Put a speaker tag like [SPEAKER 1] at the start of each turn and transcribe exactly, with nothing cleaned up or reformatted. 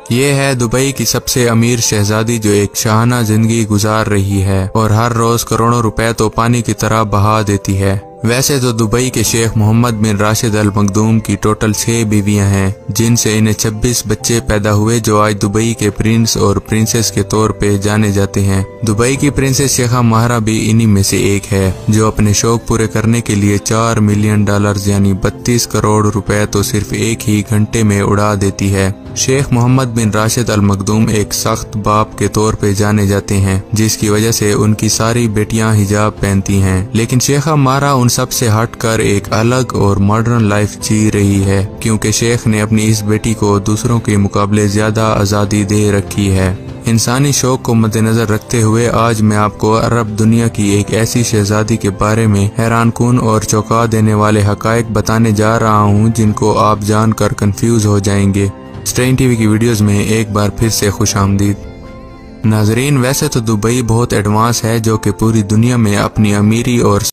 [SPEAKER 1] یہ ہے دبئی کی سب سے امیر شہزادی جو ایک شاہانہ زندگی گزار رہی ہے اور ہر روز کروڑوں روپے تو پانی کی طرح بہا دیتی ہے۔ ویسے تو دبئی کے شیخ محمد بن راشد ال مخدوم کی ٹوٹل چھ بیویاں ہیں، جن سے انہیں چھبیس بچے پیدا ہوئے جو آج دبئی کے پرنس اور پرنسس کے طور پہ جانے جاتے ہیں۔ دبئی کی پرنسس شیخہ ماہرہ بھی انہی میں سے ایک ہے، جو اپنے شوق پورے کرنے کے لیے چار ملین ڈالرز یعنی بتیس کروڑ روپے تو صرف ایک ہی گھنٹے میں اڑا دیتی ہے۔ شیخ محمد بن راشد ال مخدوم ایک سخت باپ کے طور پہ جانے جاتے ہیں، جس کی وجہ سے ان کی ساری بیٹیاں حجاب پہنتی ہیں، لیکن شیخہ ماہرہ ان سب سے ہٹ کر ایک الگ اور ماڈرن لائف جی رہی ہے، کیونکہ شیخ نے اپنی اس بیٹی کو دوسروں کے مقابلے زیادہ آزادی دے رکھی ہے۔ انسانی شوق کو مد نظر رکھتے ہوئے آج میں آپ کو عرب دنیا کی ایک ایسی شہزادی کے بارے میں حیران کن اور چونکا دینے والے حقائق بتانے جا رہا ہوں جن کو آپ جان کر کنفیوز ہو جائیں گے۔ اسٹرین ٹی وی کی ویڈیوز میں ایک بار پھر سے خوش آمدید۔ ناظرین، ویسے تو دبئی بہت ایڈوانس ہے، جو کہ پوری دنیا میں اپنی امیری اور